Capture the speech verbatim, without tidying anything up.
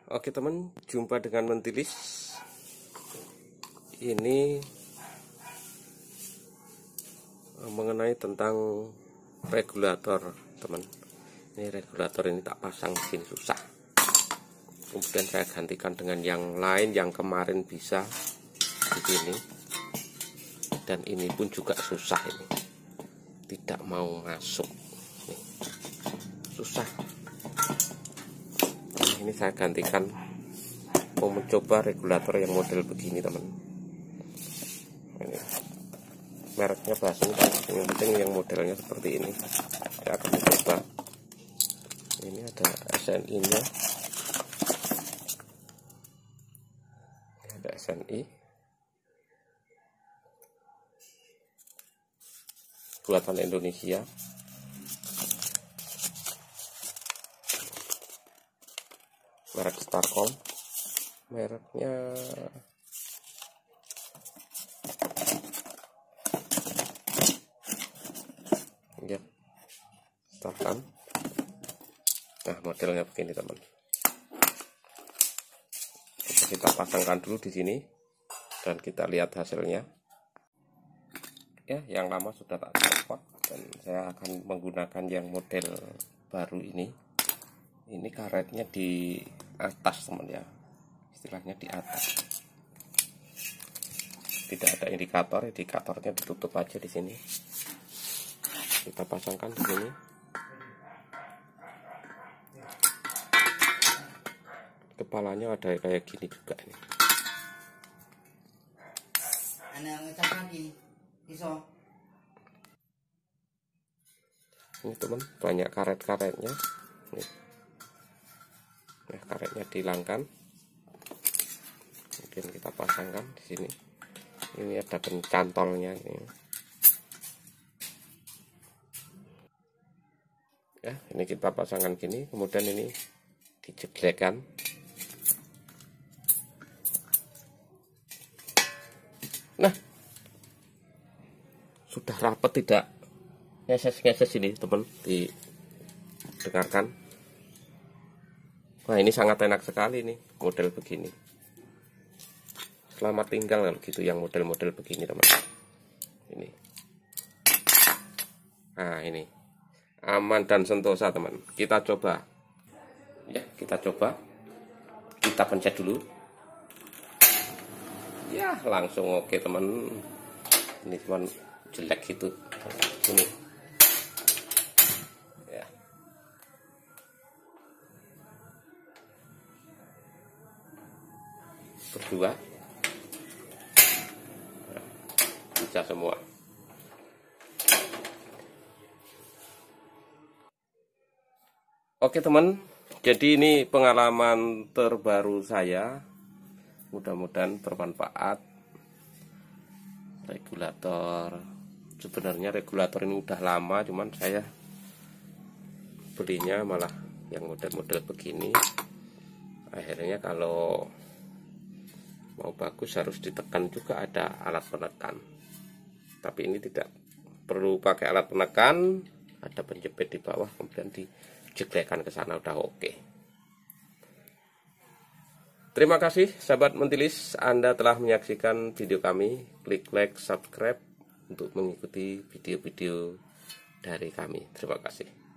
Oke teman, jumpa dengan Mentilis. Ini mengenai tentang regulator, teman. Ini regulator ini tak pasang di sini susah. Kemudian saya gantikan dengan yang lain yang kemarin bisa di sini. Dan ini pun juga susah ini. Tidak mau masuk. Nih. Susah. Ini saya gantikan, mau mencoba regulator yang model begini teman. Ini mereknya bahasa yang penting yang modelnya seperti ini. Saya akan mencoba. Ini ada S N I nya, ini ada S N I buatan Indonesia. Merek Starcom, mereknya ya Starcom. Nah, modelnya begini teman. Kita pasangkan dulu di sini dan kita lihat hasilnya. Ya, yang lama sudah tak copot dan saya akan menggunakan yang model baru ini. Ini karetnya di atas teman ya, istilahnya di atas. Tidak ada indikator, indikatornya ditutup aja di sini. Kita pasangkan di sini. Kepalanya ada kayak gini juga ini. Ini teman, banyak karet-karetnya. Nih. Nah, karetnya dihilangkan. Kemudian kita pasangkan di sini. Ini ada pencantolnya ini. Ya, ini kita pasangkan gini, kemudian ini dijeglekkan. Nah, sudah rapat tidak ngeses-ngeses ini, teman, didengarkan. Wah, ini sangat enak sekali nih model begini. Selamat tinggal kalau gitu yang model-model begini teman. Ini. Nah ini aman dan sentosa teman. Kita coba. Ya kita coba. Kita pencet dulu. Ya langsung oke teman. Ini teman jelek gitu. Ini. Berdua bisa semua. Oke teman, jadi ini pengalaman terbaru saya, mudah-mudahan bermanfaat. Regulator, sebenarnya regulator ini udah lama, cuman saya belinya malah yang model-model begini. Akhirnya kalau mau bagus harus ditekan juga ada alat penekan, tapi ini tidak perlu pakai alat penekan, ada penjepit di bawah kemudian dijeglekkan ke sana, udah oke. Terima kasih sahabat Mentilis, Anda telah menyaksikan video kami. Klik like, subscribe untuk mengikuti video-video dari kami. Terima kasih.